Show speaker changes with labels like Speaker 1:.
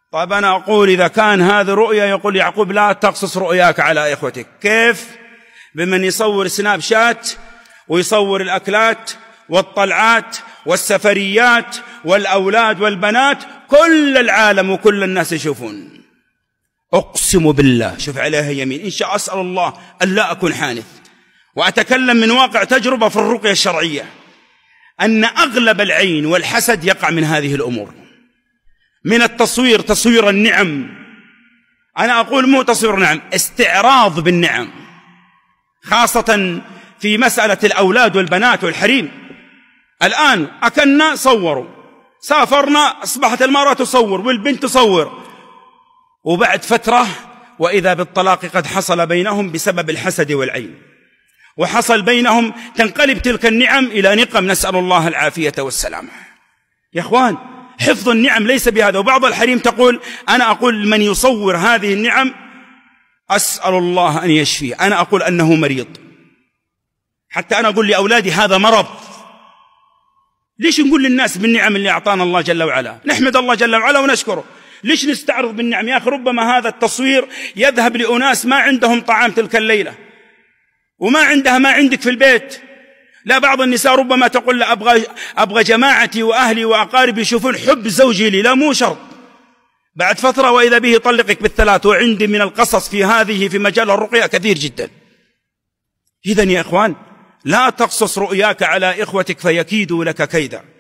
Speaker 1: طيب أنا أقول إذا كان هذه رؤيا، يقول يعقوب لا تقصص رؤياك على إخوتك. كيف؟ بمن يصور سناب شات ويصور الأكلات والطلعات والسفريات والأولاد والبنات، كل العالم وكل الناس يشوفون. أقسم بالله، شوف عليها يمين، إن شاء أسأل الله أن لا أكون حانث وأتكلم من واقع تجربة في الرقية الشرعية، أن أغلب العين والحسد يقع من هذه الأمور، من التصوير، تصوير النعم. أنا أقول مو تصوير نعم، استعراض بالنعم، خاصة في مسألة الأولاد والبنات والحريم. الآن أكلنا صوروا، سافرنا أصبحت المرأة تصور والبنت تصور، وبعد فترة وإذا بالطلاق قد حصل بينهم بسبب الحسد والعين، وحصل بينهم تنقلب تلك النعم إلى نقم، نسأل الله العافية والسلامة. يا إخوان، حفظ النعم ليس بهذا. وبعض الحريم تقول أنا أقول من يصور هذه النعم أسأل الله أن يشفيه، أنا أقول أنه مريض. حتى أنا أقول لأولادي هذا مرض. ليش نقول للناس بالنعم اللي أعطانا الله جل وعلا؟ نحمد الله جل وعلا ونشكره. ليش نستعرض بالنعم؟ يا أخي ربما هذا التصوير يذهب لأناس ما عندهم طعام تلك الليلة وما عندها ما عندك في البيت. لا، بعض النساء ربما تقول لا أبغى جماعتي وأهلي وأقاربي يشوفون حب زوجي لي. لا، مو شرط. بعد فترة وإذا به يطلقك بالثلاث. وعندي من القصص في هذه في مجال الرقية كثير جدا. إذن يا إخوان، لا تقصص رؤياك على إخوتك فيكيدوا لك كيدا.